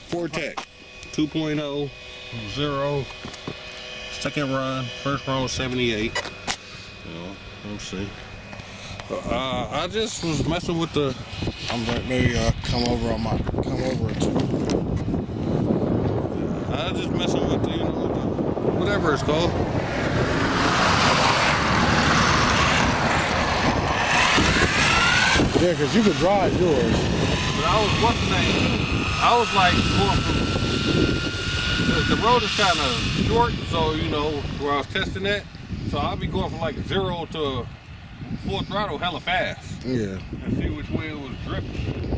Fortec 2.0, 0, second run. First run was 78. Let's see. I just was messing with the. I'm like, maybe come over too. I just messing with the, whatever it's called. Yeah, because you could drive yours. But I was like going from, the road is kind of short, so where I was testing that, so I'll be going from like 0 to full throttle hella fast. Yeah. And see which way it was drifting.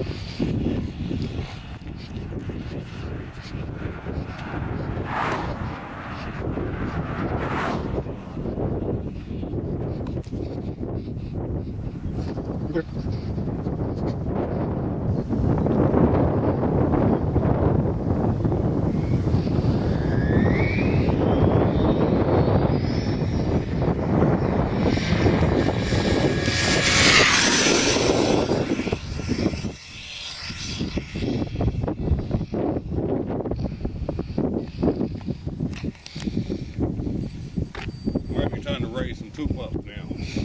Might be time to raise some tooth up now.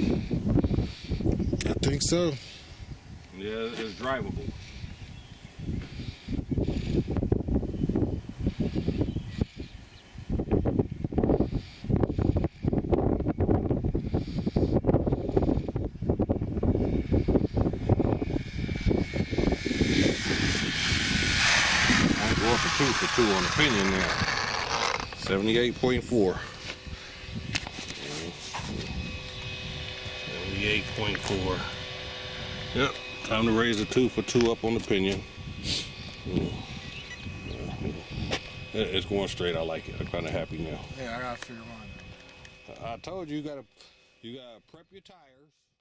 I think so. Yeah, it's drivable. I'm going for two on opinion now. 78.4. 78.4. Yep, time to raise the 2 for 2 up on the pinion. It's going straight. I like it. I'm kind of happy now. Yeah, I gotta figure mine out. I told you, you gotta prep your tires.